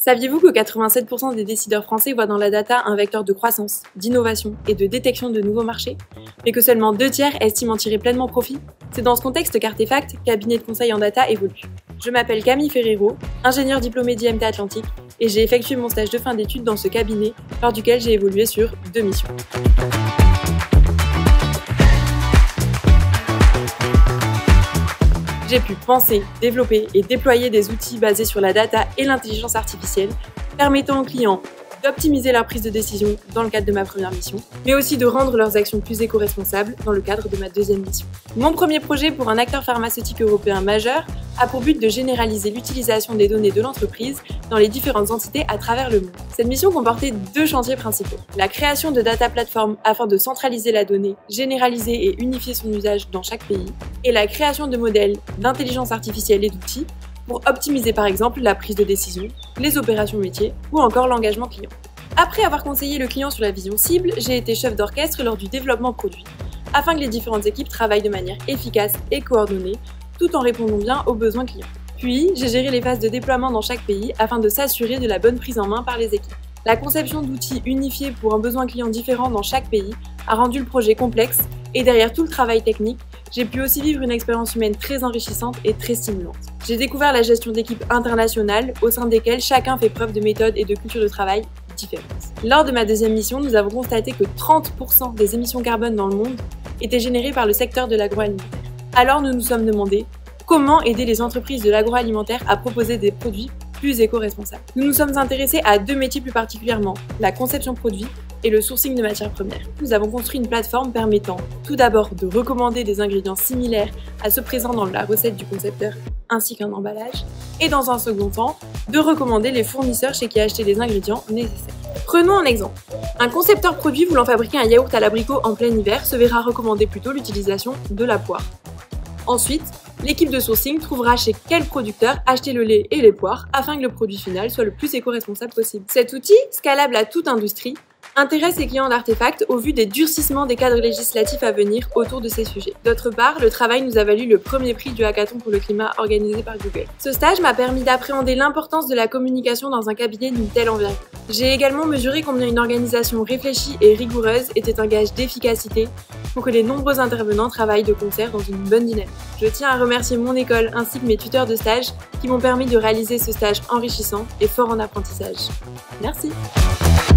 Saviez-vous que 87% des décideurs français voient dans la data un vecteur de croissance, d'innovation et de détection de nouveaux marchés, mais que seulement 2/3 estiment en tirer pleinement profit? C'est dans ce contexte qu'Artefact, cabinet de conseil en data, évolue. Je m'appelle Camille Ferrero, ingénieure diplômée d'IMT Atlantique, et j'ai effectué mon stage de fin d'études dans ce cabinet, lors duquel j'ai évolué sur 2 missions. J'ai pu penser, développer et déployer des outils basés sur la data et l'intelligence artificielle, permettant aux clients d'optimiser leur prise de décision dans le cadre de ma première mission, mais aussi de rendre leurs actions plus éco-responsables dans le cadre de ma deuxième mission. Mon premier projet pour un acteur pharmaceutique européen majeur a pour but de généraliser l'utilisation des données de l'entreprise dans les différentes entités à travers le monde. Cette mission comportait 2 chantiers principaux. La création de data platforms afin de centraliser la donnée, généraliser et unifier son usage dans chaque pays, et la création de modèles d'intelligence artificielle et d'outils pour optimiser par exemple la prise de décision, les opérations métiers ou encore l'engagement client. Après avoir conseillé le client sur la vision cible, j'ai été chef d'orchestre lors du développement produit, afin que les différentes équipes travaillent de manière efficace et coordonnée, tout en répondant bien aux besoins clients. Puis, j'ai géré les phases de déploiement dans chaque pays afin de s'assurer de la bonne prise en main par les équipes. La conception d'outils unifiés pour un besoin client différent dans chaque pays a rendu le projet complexe, et derrière tout le travail technique, j'ai pu aussi vivre une expérience humaine très enrichissante et très stimulante. J'ai découvert la gestion d'équipes internationales au sein desquelles chacun fait preuve de méthode et de culture de travail différentes. Lors de ma deuxième mission, nous avons constaté que 30% des émissions carbone dans le monde étaient générées par le secteur de l'agroalimentaire. Alors nous nous sommes demandé comment aider les entreprises de l'agroalimentaire à proposer des produits plus éco-responsables. Nous nous sommes intéressés à 2 métiers plus particulièrement, la conception produit et le sourcing de matières premières. Nous avons construit une plateforme permettant tout d'abord de recommander des ingrédients similaires à ceux présents dans la recette du concepteur ainsi qu'un emballage, et dans un second temps, de recommander les fournisseurs chez qui acheter les ingrédients nécessaires. Prenons un exemple. Un concepteur produit voulant fabriquer un yaourt à l'abricot en plein hiver se verra recommander plutôt l'utilisation de la poire. Ensuite, l'équipe de sourcing trouvera chez quel producteur acheter le lait et les poires afin que le produit final soit le plus éco-responsable possible. Cet outil, scalable à toute industrie, intéresse les clients d'Artefact au vu des durcissements des cadres législatifs à venir autour de ces sujets. D'autre part, le travail nous a valu le premier prix du hackathon pour le climat organisé par Google. Ce stage m'a permis d'appréhender l'importance de la communication dans un cabinet d'une telle envergure. J'ai également mesuré combien une organisation réfléchie et rigoureuse était un gage d'efficacité pour que les nombreux intervenants travaillent de concert dans une bonne dynamique. Je tiens à remercier mon école ainsi que mes tuteurs de stage qui m'ont permis de réaliser ce stage enrichissant et fort en apprentissage. Merci.